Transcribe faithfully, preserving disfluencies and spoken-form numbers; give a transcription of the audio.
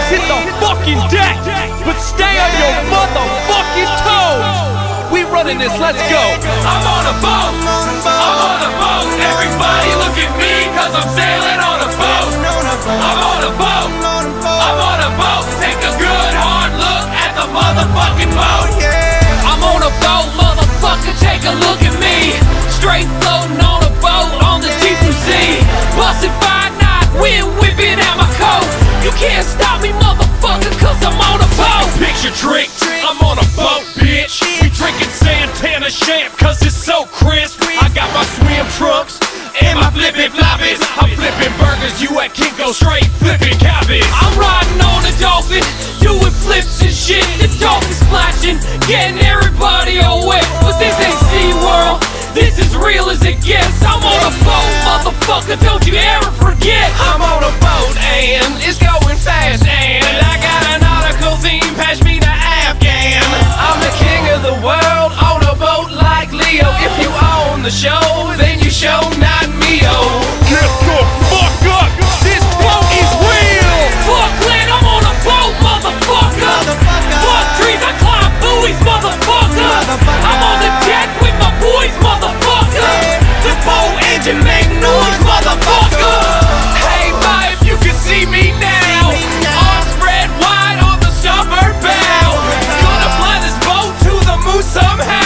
hit the fucking deck, but stay on your motherfucking toes. We running this, let's go. I'm on a boat, I'm on a boat. Everybody look at me, cause I'm sailing on a boat. I'm on a boat, I'm on a boat. Take a good hard look at the motherfucking boat. I'm on a boat, motherfucker, take a look at me. Straight floating on a boat on the deep blue sea. Bustin' five knots, wind whipping out my coat. You can't stop me, motherfucker, cause I'm on a boat. Picture trick, I'm on a boat, bitch. We drinking Santana champ, cause it's so crisp. I got my swim trunks and my flippin' floppies. I'm flipping burgers, you at Kinko, straight flipping cabbage. I'm riding on a dolphin, doing flips and shit. The dolphin splashing, getting everybody all wet. But this ain't SeaWorld, this is real as it gets. I'm on a boat, motherfucker, don't you ever forget. I'm on a boat and it's going fast, and I got an nautical theme, pass me the Afghan. I'm the king of the world on a boat like Leo. If you own the show, then you show not me-o. Get the fuck up, this boat is real. Fuck land, I'm on a boat, motherfucker. Fuck trees, I climb buoys, motherfucker. I'm on the deck with my boys, motherfucker. The boat engine make noise, motherfucker. Hey, ma, if you can see me now, arms spread wide on the starboard bow. Gonna fly this boat to the moon somehow.